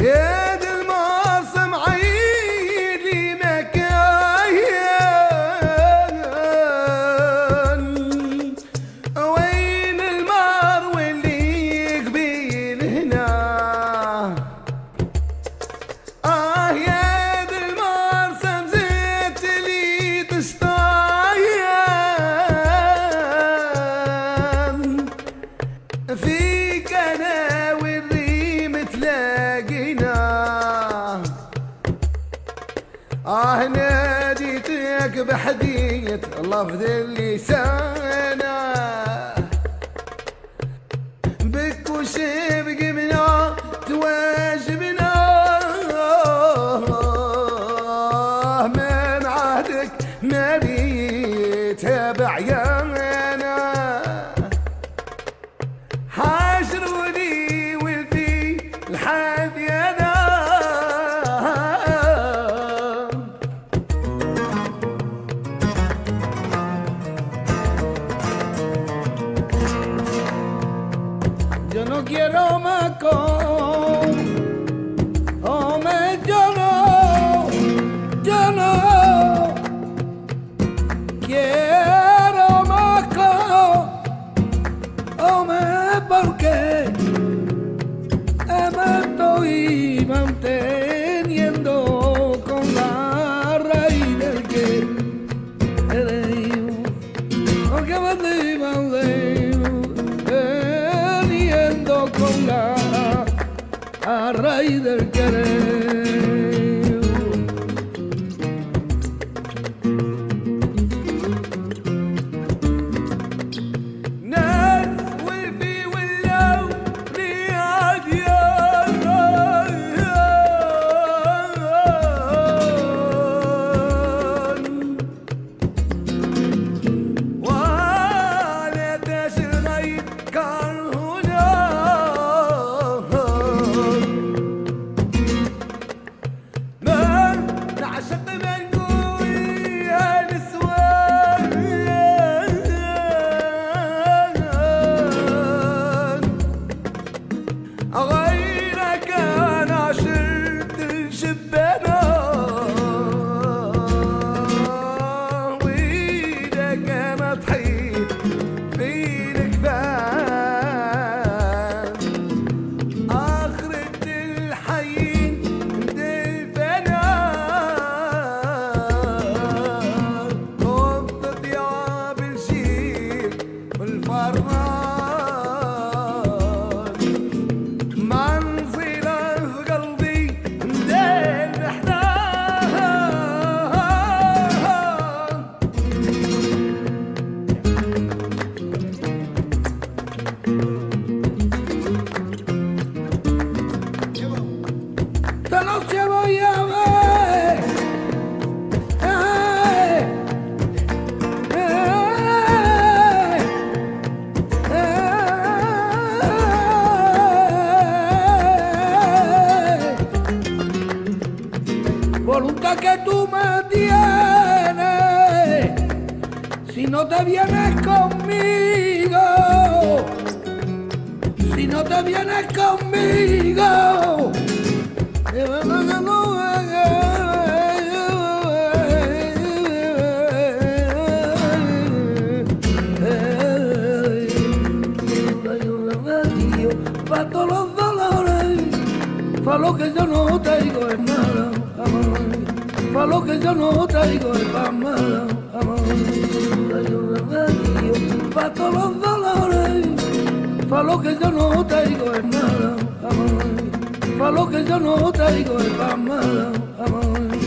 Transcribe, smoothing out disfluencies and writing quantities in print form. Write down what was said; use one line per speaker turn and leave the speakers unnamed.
يا دي المعصم عيد لي مكان، وين المار واللي قبيل هنا. يا دي المعصم زيت لي تشطايان، فيك انا والريم تلاقينا. ناديتك بحدية لفظ اللسانة، بك وشبق منا تواجبنا، من عهدك ما بيتها بعيانا. حاشروني والفي الحادي انا، yo no quiero más yo no quiero más porque me estoy manteniendo con la raíz del que eres, porque me estoy manteniendo con la raíz del querer. غيرك انا شلت الشبانة، ويدك انا طحيت في الكفان. اخرة الحيين مدفنة، خبط طياب الشير والفرمان. Esta noche voy a ver, voluntad que tú me tienes, si no te vienes conmigo, si no te vienes conmigo. Pa' todos los dolores, pa' lo que yo no traigo es nada, amor. Pa' lo que yo no traigo es pa' nada, amor. Pa' todos los dolores, pa' lo que yo no traigo es nada, amor. Pa' lo que yo no traigo es pa' nada, amor.